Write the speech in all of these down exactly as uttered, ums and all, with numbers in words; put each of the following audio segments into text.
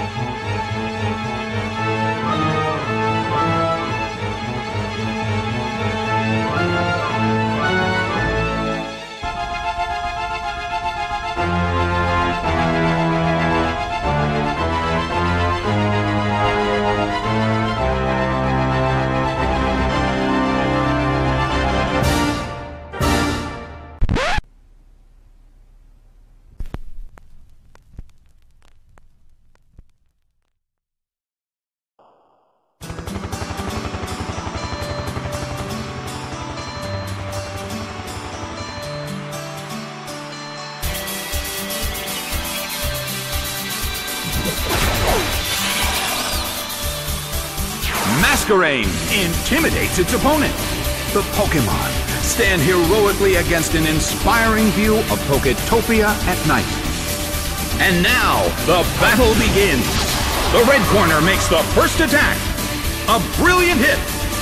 Masquerain intimidates its opponent. The Pokémon stand heroically against an inspiring view of Poketopia at night. And now, the battle begins. The red corner makes the first attack. A brilliant hit.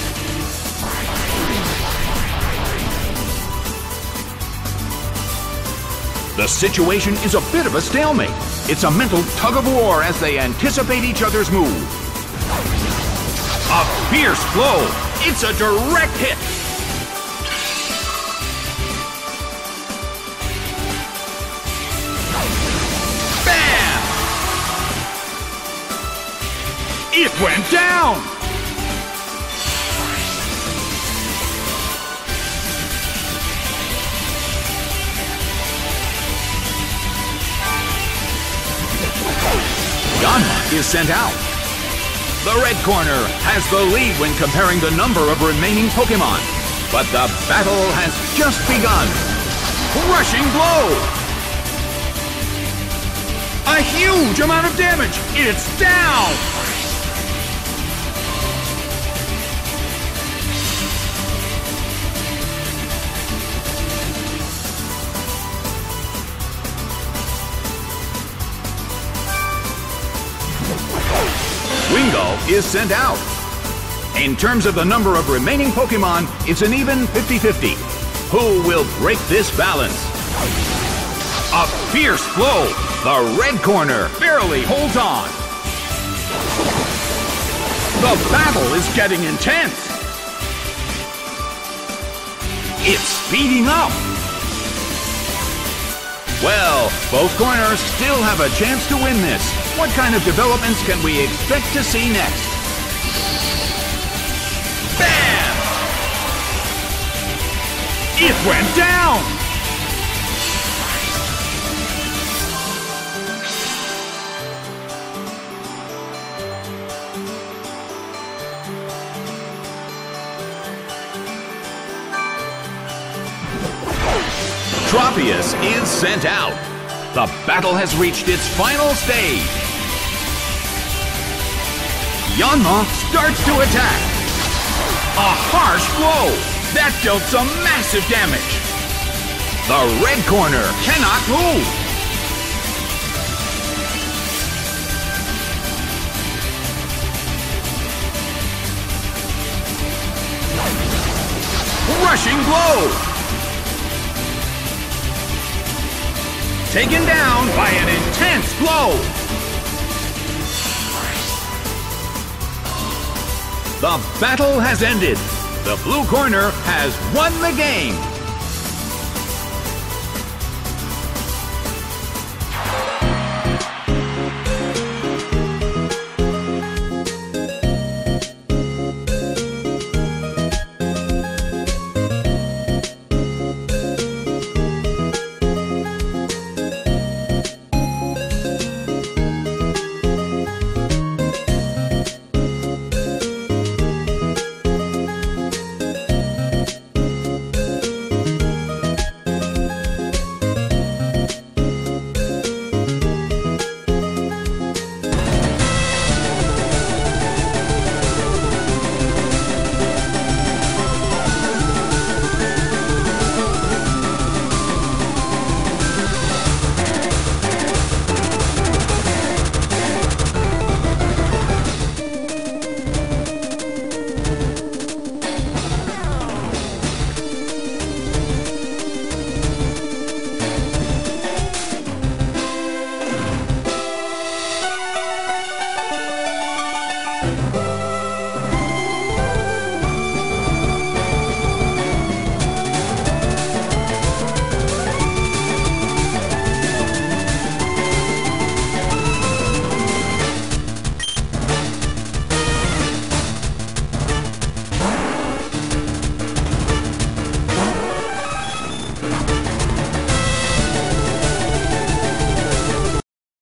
The situation is a bit of a stalemate. It's a mental tug-of-war as they anticipate each other's move. A fierce blow. It's a direct hit. Bam! It went down. Yanma is sent out. The red corner has the lead when comparing the number of remaining Pokémon. But the battle has just begun. Crushing blow! A huge amount of damage! It's down! Wingull is sent out. In terms of the number of remaining Pokémon, it's an even fifty fifty. Who will break this balance? A fierce blow. The red corner barely holds on. The battle is getting intense. It's speeding up. Well, both corners still have a chance to win this. What kind of developments can we expect to see next? Bam! It went down! Tropius is sent out. The battle has reached its final stage. Yanma starts to attack. A harsh blow. That dealt some massive damage. The red corner cannot move. Rushing blow. Taken down by an intense blow. The battle has ended. The blue corner has won the game.